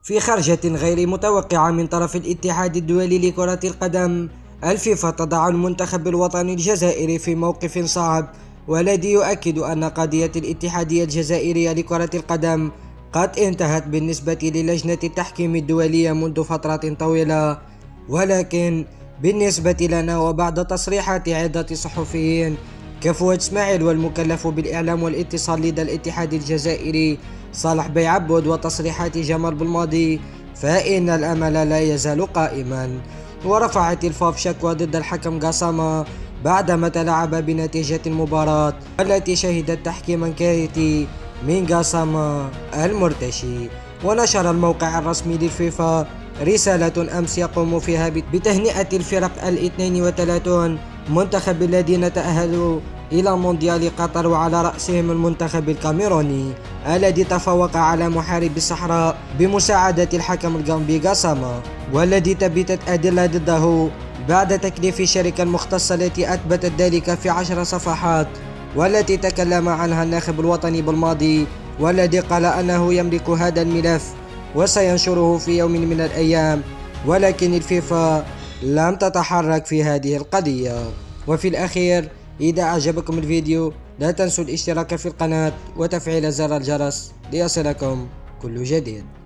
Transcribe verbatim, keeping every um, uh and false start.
في خرجة غير متوقعة من طرف الاتحاد الدولي لكرة القدم، الفيفا تضع المنتخب الوطني الجزائري في موقف صعب، والذي يؤكد أن قضية الاتحادية الجزائرية لكرة القدم قد انتهت بالنسبة للجنة التحكيم الدولية منذ فترة طويلة. ولكن بالنسبة لنا وبعد تصريحات عدة صحفيين كفوة اسماعيل والمكلف بالإعلام والاتصال لدى الاتحاد الجزائري صالح بيعبد وتصريحات جمال بالماضي، فإن الأمل لا يزال قائما. ورفعت الفاف شكوى ضد الحكم قاسامة بعدما تلاعب بنتيجة المباراة التي شهدت تحكيما كارثي من قاسامة المرتشي. ونشر الموقع الرسمي للفيفا رسالة أمس يقوم فيها بتهنئة الفرق الاثنين وثلاثون منتخب الذين تأهلوا إلى مونديال قطر، وعلى رأسهم المنتخب الكاميروني الذي تفوق على محارب الصحراء بمساعدة الحكم الغامبي قاسامة، والذي تبتت أدلة ضده بعد تكليف الشركة المختصة التي أثبتت ذلك في عشر صفحات، والتي تكلم عنها الناخب الوطني بالماضي، والذي قال أنه يملك هذا الملف وسينشره في يوم من الأيام. ولكن الفيفا لم تتحرك في هذه القضية. وفي الأخير، إذا أعجبكم الفيديو لا تنسوا الاشتراك في القناة وتفعيل زر الجرس ليصلكم كل جديد.